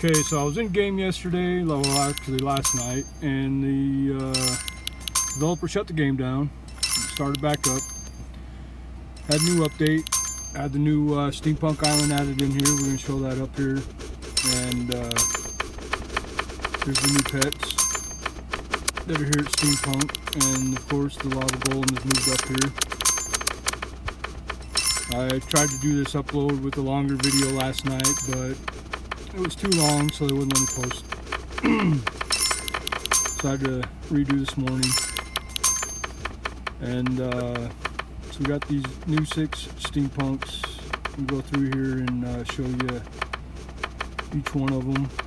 Okay, so I was in game yesterday, well actually last night, and the developer shut the game down, started back up, had a new update, had the new Steampunk Island added in here. We're going to show that up here, and here's the new pets that are here at Steampunk, and of course the lava golem has moved up here. I tried to do this upload with a longer video last night, but it was too long, so they wouldn't let me post. So I had to redo this morning. And so we got these new 6 Steampunks. We'll go through here and show you each one of them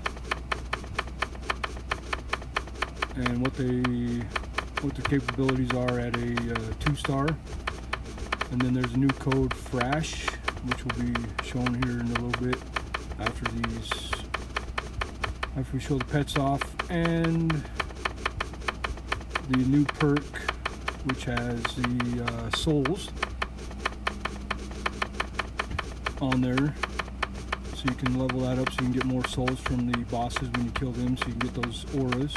and what their capabilities are at a 2-star. And then there's a new code Frash, which will be shown here in a little bit after we show the pets off, and the new perk, which has the souls on there, so you can level that up so you can get more souls from the bosses when you kill them, so you can get those auras.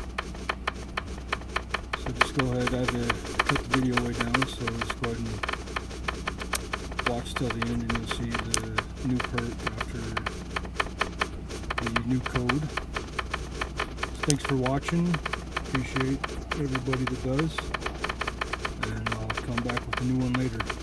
So just go ahead, I had to put the video way down, so just go ahead and watch till the end and you'll see the new perk after the new code. Thanks for watching. Appreciate everybody that does. And I'll come back with a new one later.